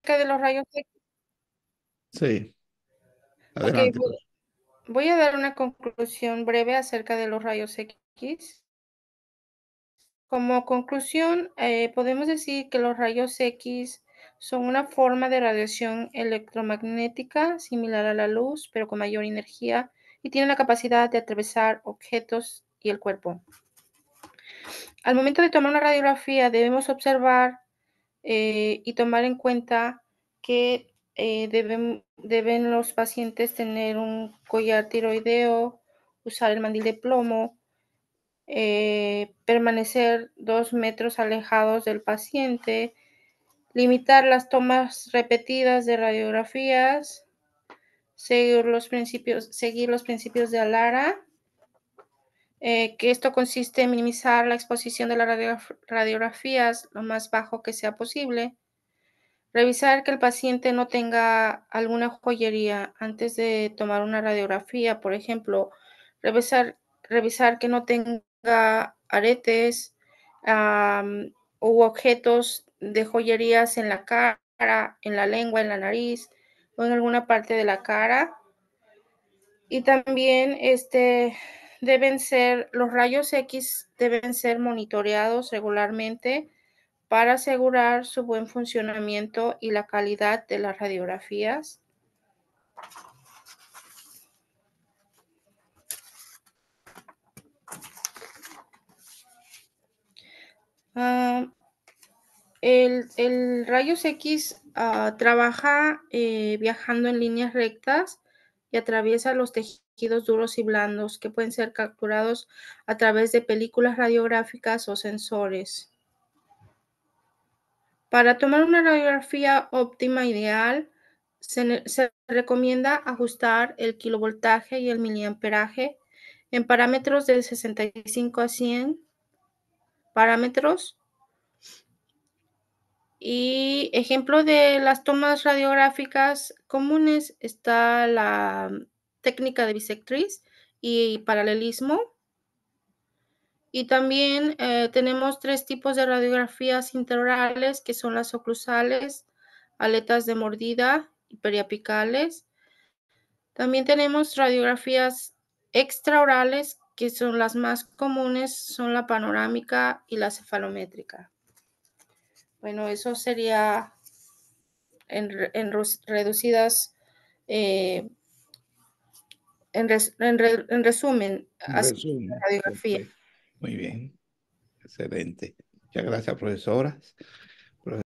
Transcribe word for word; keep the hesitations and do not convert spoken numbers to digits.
acerca de los rayos X. Sí, Ok, adelante, voy, pues. voy a dar una conclusión breve acerca de los rayos X. Como conclusión, eh, podemos decir que los rayos X son una forma de radiación electromagnética similar a la luz, pero con mayor energía y tienen la capacidad de atravesar objetos y el cuerpo. Al momento de tomar una radiografía debemos observar eh, y tomar en cuenta que eh, deben, deben los pacientes tener un collar tiroideo, usar el mandil de plomo, eh, permanecer dos metros alejados del paciente, limitar las tomas repetidas de radiografías, seguir los principios, seguir los principios de Alara, eh, que esto consiste en minimizar la exposición de las radiograf radiografías lo más bajo que sea posible, revisar que el paciente no tenga alguna joyería antes de tomar una radiografía, por ejemplo, revisar, revisar que no tenga aretes um, u objetos de joyerías en la cara, en la lengua, en la nariz o en alguna parte de la cara. Y también este, deben ser, los rayos X deben ser monitoreados regularmente para asegurar su buen funcionamiento y la calidad de las radiografías. Uh, el, el, rayos X uh, trabaja eh, viajando en líneas rectas y atraviesa los tejidos duros y blandos que pueden ser capturados a través de películas radiográficas o sensores. Para tomar una radiografía óptima ideal, se, se recomienda ajustar el kilovoltaje y el miliamperaje en parámetros de sesenta y cinco a cien parámetros. Y ejemplo de las tomas radiográficas comunes está la técnica de bisectriz y paralelismo. Y también eh, tenemos tres tipos de radiografías intraorales, que son las oclusales, aletas de mordida y periapicales. También tenemos radiografías extraorales, que son las más comunes, son la panorámica y la cefalométrica. Bueno, eso sería en, en reducidas, eh, en, res, en, re, en, resumen, En así la resumen, radiografía. perfecto. Muy bien, excelente. Muchas gracias, profesora.